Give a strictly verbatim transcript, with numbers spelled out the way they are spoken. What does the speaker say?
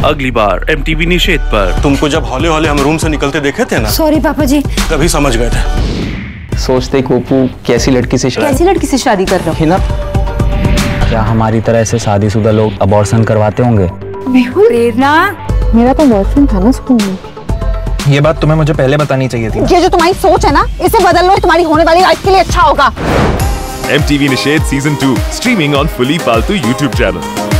अगली बार M T V निषेध पर। तुमको जब हौले हौले हम रूम से निकलते देखे थे ना, सॉरी पापा जी, तभी समझ गए थे। सोचते कोपू कैसी लड़की से कैसी लड़की से शादी कर रहा ना? क्या हमारी तरह ऐसे शादीशुदा लोग अबॉर्शन करवाते होंगे? प्रेरणा, मेरा तो बॉयफ्रेंड था ना स्कूल में। ये बात तुम्हें मुझे पहले बतानी चाहिए थी। ये जो तुम्हारी सोच है ना, इसे बदल लो, तुम्हारी होने वाली लाइफ के लिए अच्छा होगा। M T V Nishedh season two streaming on फुली पालतू यूट्यूब चैनल।